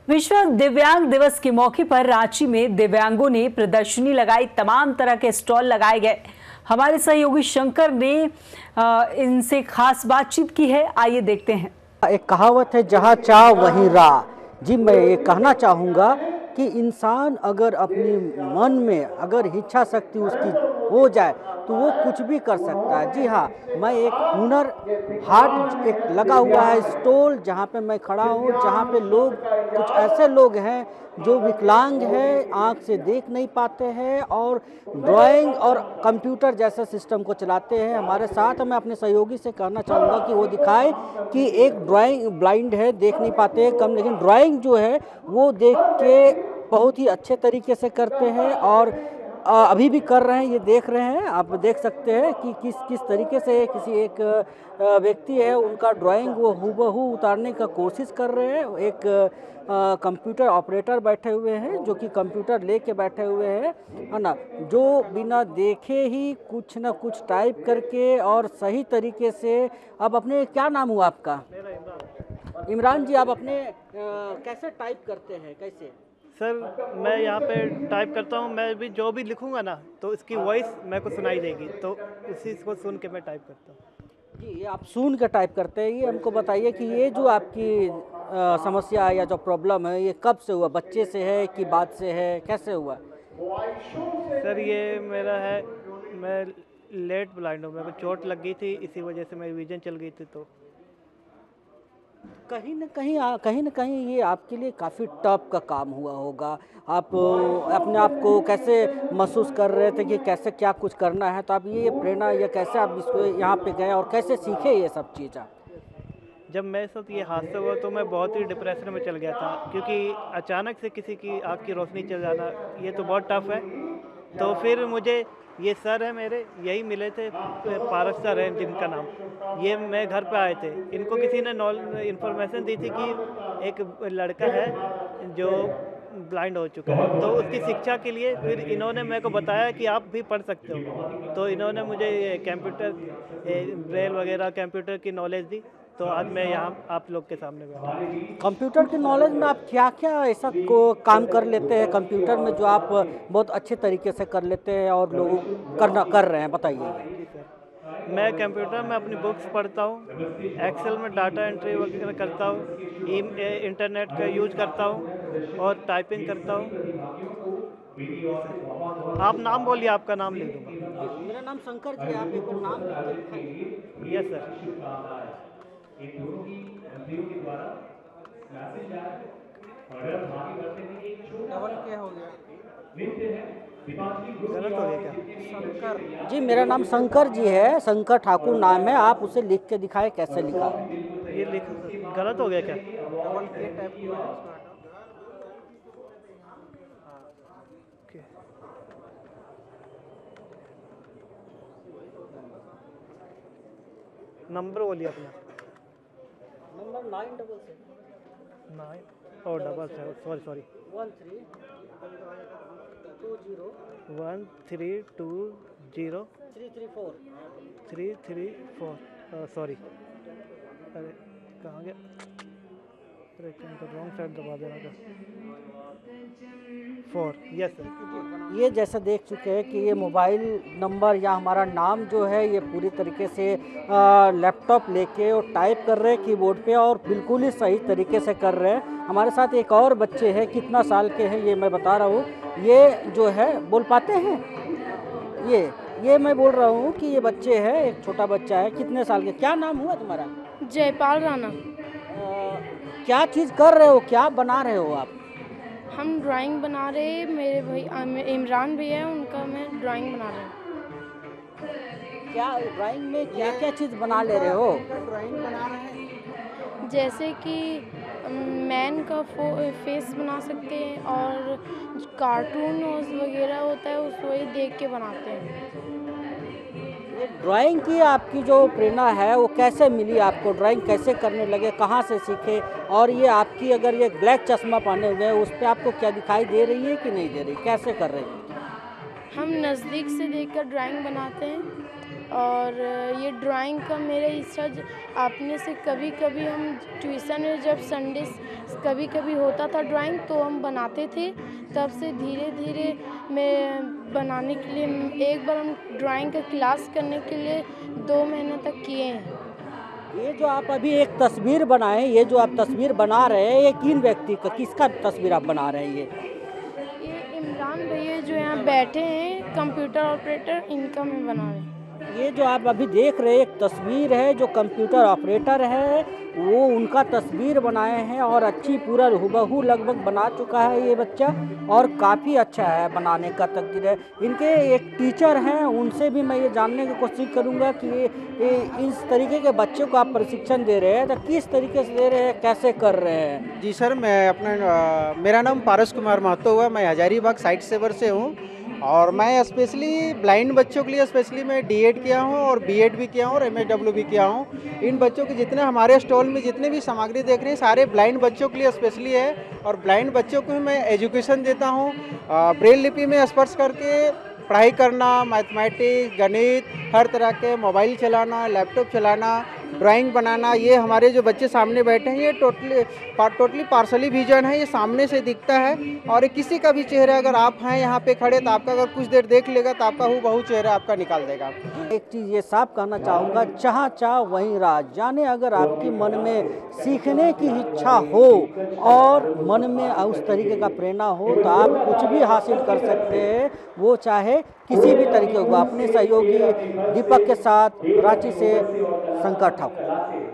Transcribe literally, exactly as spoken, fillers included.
विश्व दिव्यांग दिवस के मौके पर रांची में दिव्यांगों ने प्रदर्शनी लगाई, तमाम तरह के स्टॉल लगाए गए। हमारे सहयोगी शंकर ने इनसे खास बातचीत की है, आइए देखते हैं। एक कहावत है, जहाँ चाह वहीं राह। जी, मैं ये कहना चाहूँगा कि इंसान अगर अपनी मन में अगर इच्छा शक्ति उसकी हो जाए तो वो कुछ भी कर सकता है। जी हाँ, मैं एक हुनर हाट एक लगा हुआ है स्टॉल, जहाँ पे मैं खड़ा हूँ, जहाँ पे लोग कुछ ऐसे लोग हैं जो विकलांग हैं, आँख से देख नहीं पाते हैं और ड्राइंग और कंप्यूटर जैसे सिस्टम को चलाते हैं। हमारे साथ मैं अपने सहयोगी से कहना चाहूँगा कि वो दिखाए कि एक ड्राइंग ब्लाइंड है, देख नहीं पाते हैं कम, लेकिन ड्राइंग जो है वो देख के बहुत ही अच्छे तरीके से करते हैं और अभी भी कर रहे हैं। ये देख रहे हैं, आप देख सकते हैं कि किस किस तरीके से किसी एक व्यक्ति है, उनका ड्राइंग वो हूबहू उतारने का कोशिश कर रहे हैं। एक कंप्यूटर ऑपरेटर बैठे हुए हैं जो कि कंप्यूटर लेके बैठे हुए हैं, है ना, जो बिना देखे ही कुछ ना कुछ टाइप करके और सही तरीके से। अब अपने क्या नाम हुआ आपका? इमरान जी, आप अपने आ, कैसे टाइप करते हैं, कैसे? सर, मैं यहाँ पे टाइप करता हूँ। मैं भी जो भी लिखूँगा ना तो इसकी वॉइस मेरे को सुनाई देगी, तो उसी को सुन के मैं टाइप करता हूँ। जी, आप सुन के टाइप करते हैं। ये हमको बताइए कि ये जो आपकी आ, समस्या या जो प्रॉब्लम है, ये कब से हुआ? बच्चे से है कि बाद से है, कैसे हुआ? सर, ये मेरा है, मैं लेट ब्लाइंड हूँ, मेरे को चोट लग गई थी, इसी वजह से मेरी विजन चल गई थी। तो कहीं न कहीं कहीं न कहीं ये आपके लिए काफ़ी टफ का काम हुआ होगा। आप अपने आप को कैसे महसूस कर रहे थे कि कैसे क्या कुछ करना है? तो आप ये प्रेरणा या कैसे आप इसको यहाँ पे गए और कैसे सीखे ये सब चीज़ आप? जब मेरे साथ ये हादसा हुआ तो मैं बहुत ही डिप्रेशन में चल गया था, क्योंकि अचानक से किसी की आँख की रोशनी चल जाना ये तो बहुत टफ है। तो फिर मुझे ये सर है मेरे, यही मिले थे, पारस सर हैं जिनका नाम, ये मैं घर पे आए थे। इनको किसी ने नॉल इन्फॉर्मेशन दी थी कि एक लड़का है जो ब्लाइंड हो चुका है, तो उसकी शिक्षा के लिए फिर इन्होंने मेरे को बताया कि आप भी पढ़ सकते हो। तो इन्होंने मुझे कंप्यूटर ब्रेल वगैरह कंप्यूटर की नॉलेज दी, तो आज मैं यहाँ आप लोग के सामने बैठा। कंप्यूटर की नॉलेज में आप क्या क्या ऐसा को काम कर लेते हैं कंप्यूटर में जो आप बहुत अच्छे तरीके से कर लेते हैं और लोग करना कर रहे हैं, बताइए। मैं कंप्यूटर में अपनी बुक्स पढ़ता हूँ, एक्सेल में डाटा एंट्री वगैरह करता हूँ, इंटरनेट का यूज करता हूँ और टाइपिंग करता हूँ। आप नाम बोलिए, आपका नाम लिख दूँगा। मेरा नाम शंकर जी है, आप एक बार नाम लिख के दिखाइए। Yes sir. डबल क्या हो गया? गलत हो गया क्या? शंकर जी, मेरा नाम शंकर जी है, शंकर ठाकुर नाम है। आप उसे लिख के दिखाए कैसे लिखा है? ये लिख गलत हो गया क्या? डबल के टाइप किया है उसमें। नंबर बोलिए अपना। Number nine double seven nine और double seven sorry sorry one three two zero one three two zero three three four three three four sorry. अरे कहाँ गया? अरे तो रॉन्ग साइड दबा देना था। Four, yes sir. ये जैसा देख चुके हैं कि ये मोबाइल नंबर या हमारा नाम जो है ये पूरी तरीके से लैपटॉप लेके और टाइप कर रहे हैं कीबोर्ड पे और बिल्कुल ही सही तरीके से कर रहे हैं। हमारे साथ एक और बच्चे हैं, कितना साल के हैं ये मैं बता रहा हूँ। ये जो है बोल पाते हैं, ये ये मैं बोल रहा हूँ कि ये बच्चे हैं, एक छोटा बच्चा है, कितने साल के? क्या नाम हुआ तुम्हारा? जयपाल राणा। क्या चीज़ कर रहे हो, क्या बना रहे हो आप? हम ड्राइंग बना रहे हैं, मेरे भाई इमरान भैया है, उनका मैं ड्राइंग बना रहे हैं। क्या ड्राइंग में क्या क्या चीज़ बना ले रहे हो? ड्राइंग बना रहे हैं जैसे कि मैन का फेस बना सकते हैं और कार्टून वगैरह होता है उसको ही देख के बनाते हैं। ड्राइंग की आपकी जो प्रेरणा है वो कैसे मिली आपको? ड्राइंग कैसे करने लगे, कहाँ से सीखे? और ये आपकी अगर ये ब्लैक चश्मा पहने हुए हैं उस पर आपको क्या दिखाई दे रही है कि नहीं दे रही, कैसे कर रहे हैं? हम नज़दीक से देखकर ड्राइंग बनाते हैं और ये ड्राइंग का मेरा इच्छा ज- अपने से कभी कभी हम ट्यूशन में जब संडे कभी कभी होता था ड्राइंग तो हम बनाते थे। तब से धीरे धीरे मैं बनाने के लिए एक बार हम ड्राइंग का क्लास करने के लिए दो महीने तक किए हैं। ये जो आप अभी एक तस्वीर बनाए, ये जो आप तस्वीर बना रहे हैं, ये किन व्यक्ति का, किसका तस्वीर आप बना रहे हैं? ये ये इमरान भैया जो यहाँ बैठे हैं कंप्यूटर ऑपरेटर, इनका मैं बना रही हूँ। ये जो आप अभी देख रहे हैं एक तस्वीर है, जो कंप्यूटर ऑपरेटर है वो उनका तस्वीर बनाए हैं और अच्छी पूरा हुबहू लगभग बना चुका है ये बच्चा, और काफ़ी अच्छा है बनाने का तकदीर है। इनके एक टीचर हैं, उनसे भी मैं ये जानने की कोशिश करूंगा कि ये, ये इस तरीके के बच्चों को आप प्रशिक्षण दे रहे हैं तो किस तरीके से दे रहे हैं, कैसे कर रहे हैं? जी सर, मैं अपना अ, मेरा नाम पारस कुमार महतो हुआ, मैं हजारीबाग साइट सेवर से हूँ और मैं स्पेशली ब्लाइंड बच्चों के लिए स्पेशली मैं डीएड किया हूँ और बीएड भी किया हूँ और एमएसडब्ल्यू भी किया हूँ। इन बच्चों के जितने हमारे स्टॉल में जितने भी सामग्री देख रहे हैं सारे ब्लाइंड बच्चों के लिए स्पेशली है और ब्लाइंड बच्चों को मैं एजुकेशन देता हूँ। ब्रेल लिपि में स्पर्श करके पढ़ाई करना, मैथमेटिक्स, गणित, हर तरह के मोबाइल चलाना, लैपटॉप चलाना, ड्राइंग बनाना, ये हमारे जो बच्चे सामने बैठे हैं ये टोटली टोटली पार्सली विजन है, ये सामने से दिखता है और किसी का भी चेहरा अगर आप हैं यहाँ पे खड़े तो आपका अगर कुछ देर देख लेगा तो आपका हूबहू चेहरा आपका निकाल देगा। एक चीज़ ये साफ कहना चाहूँगा, जहाँ चाह वहीं राह। जाने अगर आपकी मन में सीखने की इच्छा हो और मन में उस तरीके का प्रेरणा हो तो आप कुछ भी हासिल कर सकते हैं, वो चाहे किसी भी तरीके को। अपने सहयोगी दीपक के साथ रांची से शंकर ठाकुर।